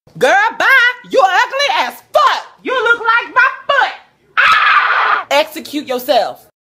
Girl, bye. You ugly as fuck. You look like my foot. Ah! Execute yourself.